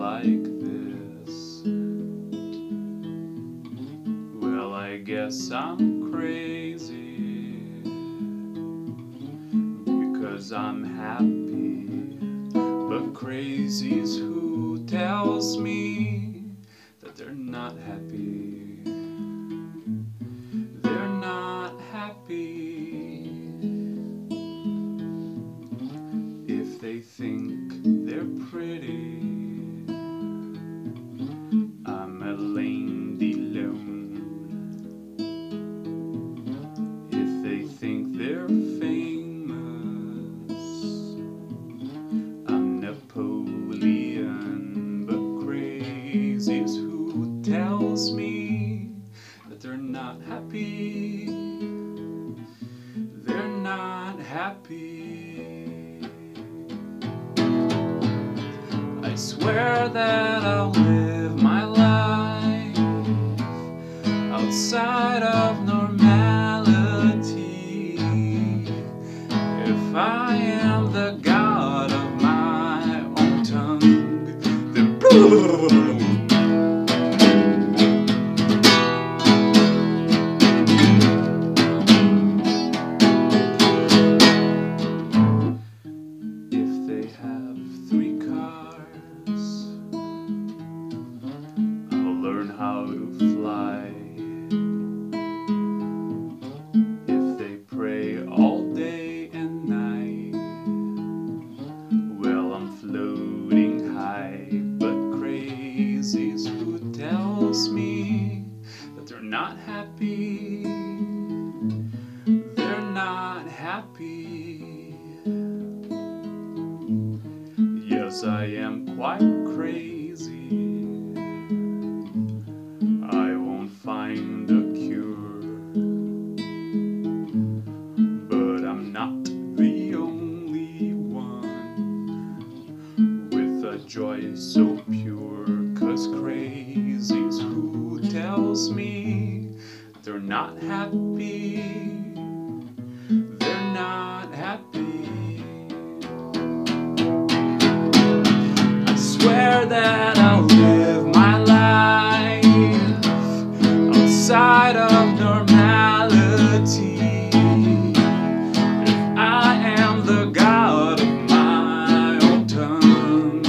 like this. Well, I guess I'm crazy because I'm happy, but crazy's who tells me that they're not happy. They're not happy if they think they're pretty. I'm a lame delone if they think they're famous. I'm Napoleon, but crazy's who tells me that they're not happy. They're not happy. I swear that I'll live my life outside of normality. If I am the god of my own tongue, then if they have 3 cars, I'll learn how to fly. If they pray all day and night, well, I'm floating high. But crazy's who tells me that they're not happy. They're not happy. Yes, I am quite crazy. I won't find a cure, but I'm not the only one with a joy so pure. 'Cause crazy's who tells me they're not happy. They're not happy. I swear that I'll live my life outside of normality. If I am the god of my own tongue,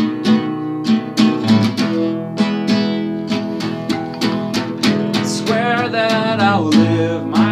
I swear that I'll live my